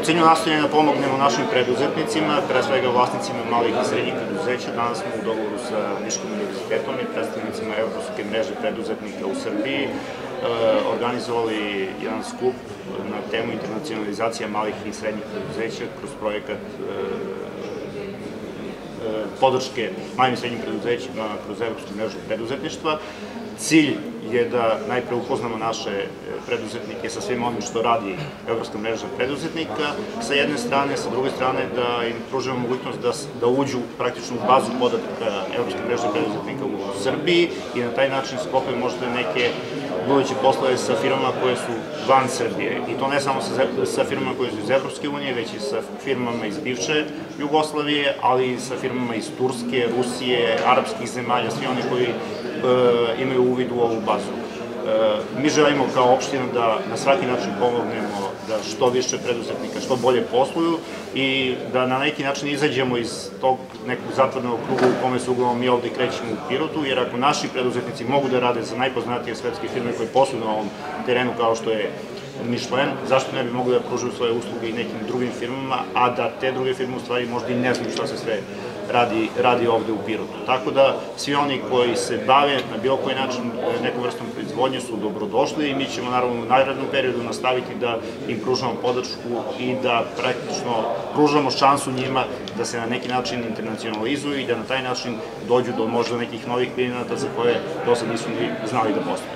cilju nastojanja da pomognemo našim preduzetnicima, pre svega vlasnicima malih i srednjih preduzeća, danas smo u dogovoru sa Niškim univerzitetom i predstavnicima Evropske mreže preduzetnika u Srbiji organizovali jedan skup na temu internacionalizacija malih i srednjih preduzeća kroz projekat podrške malim i srednjim preduzećima kroz Evropsku mrežu preduzetništva. Cilj je da najpre upoznamo naše preduzetnike sa svim onim što radi Evropska mreža preduzetnika sa jedne strane, sa druge strane da im pružimo mogućnost da uđu praktično u bazu podataka Evropske mreže preduzetnika u Srbiji i na taj način sklope možda neke buduće poslove sa firmama koje su van Srbije. I to ne samo sa firmama koje su iz Evropske unije, već i sa firmama iz bivše Jugoslavije, ali i sa firmama iz Turske, Rusije, arapskih zemalja, svi oni koji imaju uvid u ovu bazu. Mi želimo kao opština da na svaki način pomognemo da što više preduzetnika što bolje posluju i da na neki način izađemo iz tog nekog zatvornog kruga u kome se uglavnom mi ovde krećemo u Pirotu, jer ako naši preduzetnici mogu da rade za najpoznatije svetske firme koje posluju na ovom terenu kao što je Michelin, zašto ne bi mogli da pružuju svoje usluge i nekim drugim firmama, a da te druge firme u stvari možda i ne znaju šta se sve radi ovde u Pirotu. Tako da svi oni koji se bave na bilo koji način nekom vrstom proizvodnje su dobrodošli i mi ćemo naravno u narednom periodu nastaviti da im pružamo podršku i da praktično pružamo šansu njima da se na neki način internacionalizuju i da na taj način dođu do možda nekih novih klijenata za koje do sad nisu ni znali da postoje.